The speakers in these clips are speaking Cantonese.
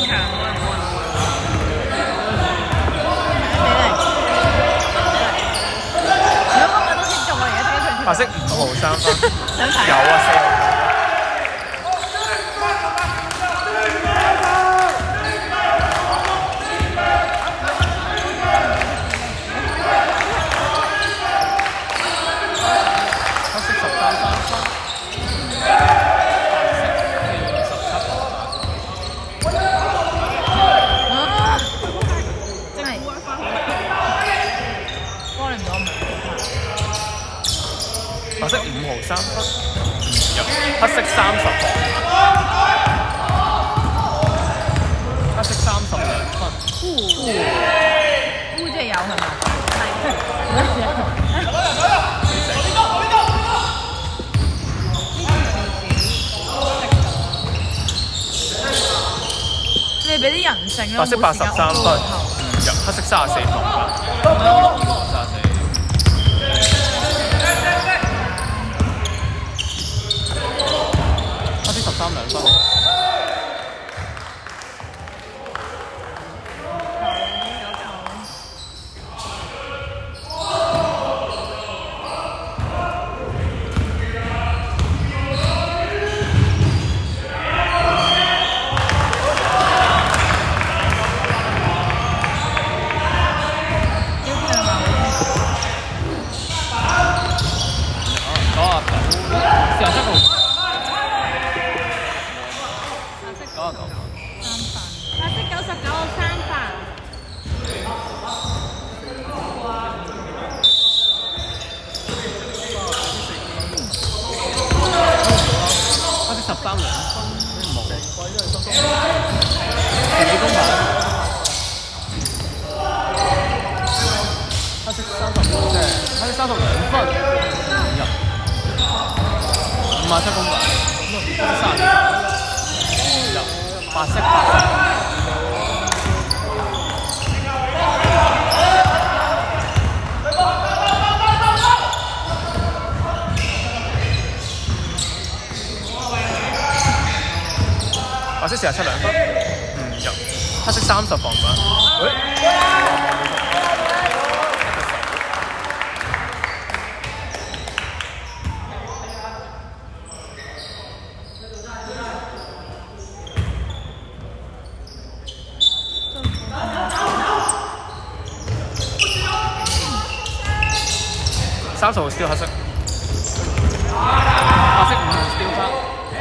場冇人。如果今日都先中，我而家睇佢。 白色5號3分。 想睇。 有啊，4號。白色5號3分，入黑色30分，黑色32分。 即係有係咪？你哋俾啲人性咯。 白色83分，入黑色34分。13兩分。白色47兩分，入黑色30防分。30號 steal 黑色，白色5號 steal 翻。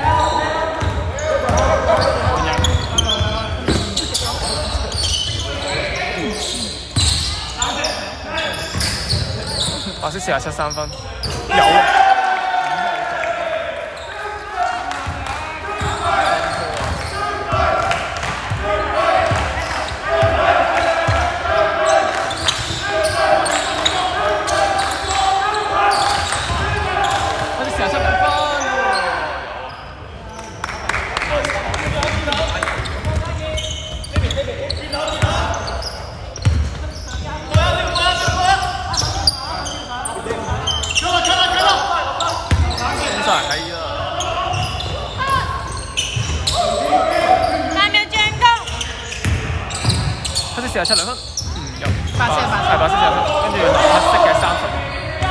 白色47 3分，有啊！47兩分，入白色47分，跟住黑色嘅30分。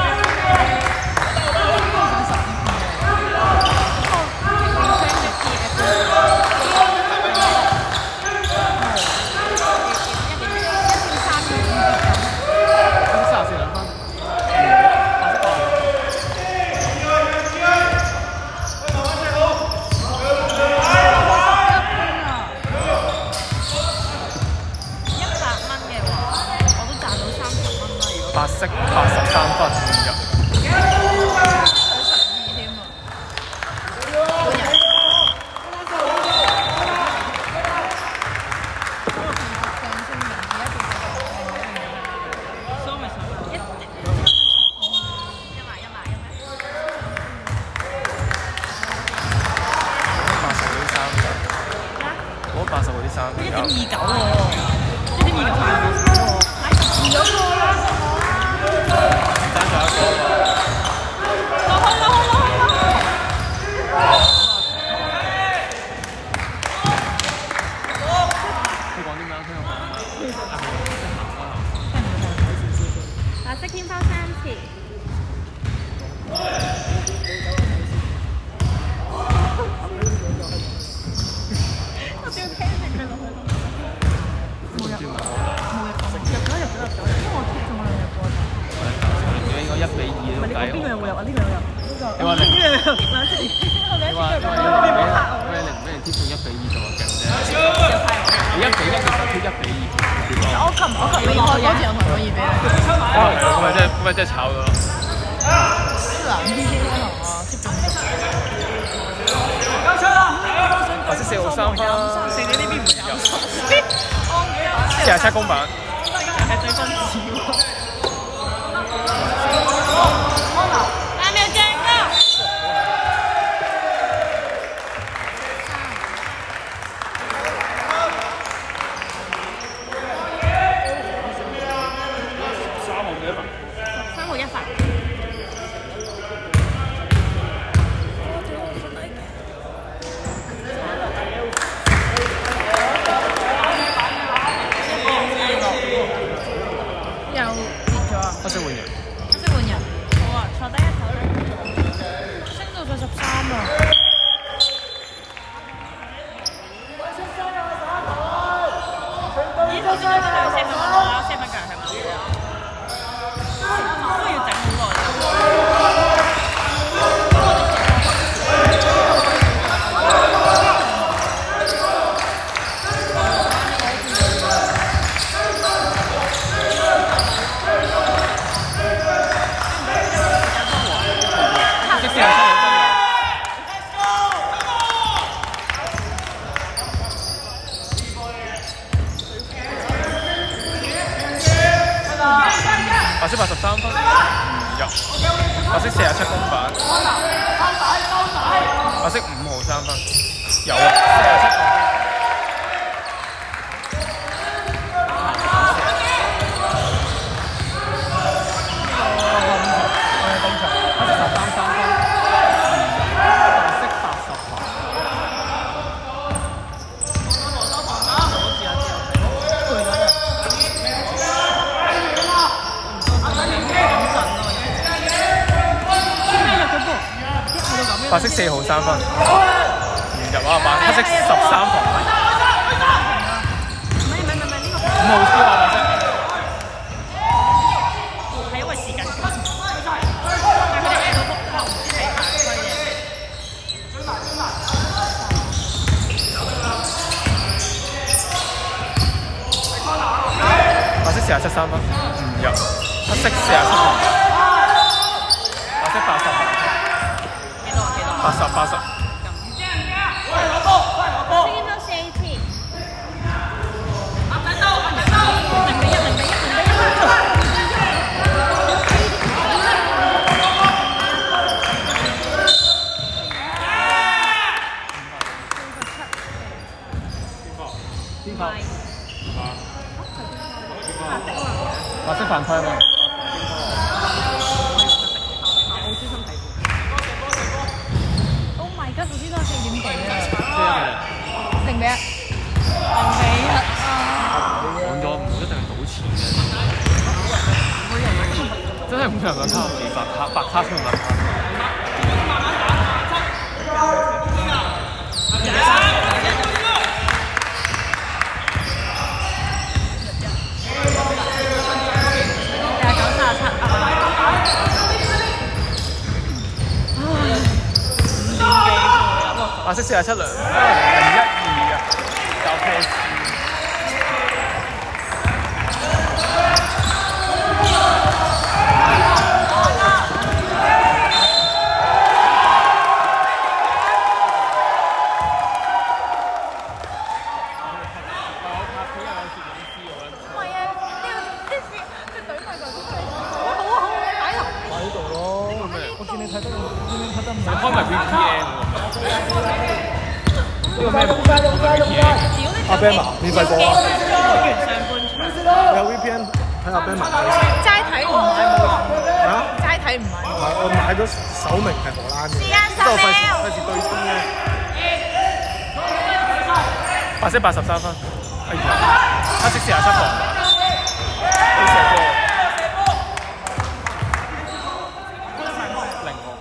白色83分，入。80嗰啲衫，1.29喎，1.29係咗個啦，爭咗一個喎。 1-2。 我琴日嗰次有同我2比0。 咁咪真係炒咗。 藍 PK 可能啊，識中咗。 白色4號3分。 4你呢邊唔有 47公板。 係對分少。5秒正㗎。3號1分。又跌咗啊！ 黑色換人。 黑色換人。好啊，坐低一頭。升到佢13啊！咦？頭先嗰個4分鐘啦，4分鐘係嘛？都要整好耐。 白色83分，唔入。白色47公板。白色5號3分，有啊，47公板。白色4號3分，唔入啊！黑色13防。 唔係呢個。 5號超啊！白色。 係因為時間趕，但係佢哋 A 到波，唔知係犯規嘅。 白色47 3分，唔入。黑色47防。白色80。80。白色犯規嘛？Oh my god！頭先都係4點幾啊！0比1。0比1啊！講咗唔一定係賭錢嘅，真係唔想兩卡幾白卡先用兩卡。白色47兩0-1-2啊，有 pass。 唔係啊，呢個佢懟埋個好擺頭。 喺度咯，我見你睇得唔係開埋 VPN 喎。呢個咩 ？VPN？阿 Ben 啊，免費播啊！ 完上半場。 有 VPN 睇阿 Ben 買。 齋睇唔買冇用。 嚇？ 齋睇唔買。 我買咗首名係荷蘭嘅， 之後費事對沖咧。 白色83分，哎呀，黑色47防，好射波。0號。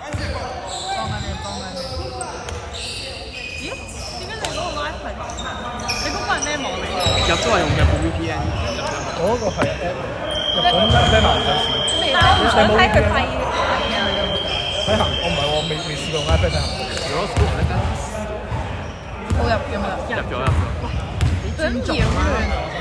咦？點解你嗰個 live 係？你嗰個係咩網嚟？ 入都係用日本 VPN。 嗰個係日本 Ben 買上市。 你冇睇佢批啊？ 睇行，我唔係我未試過 iPad 睇行。 如果 school 呢間冇入有冇入？ 入咗。 真擾亂。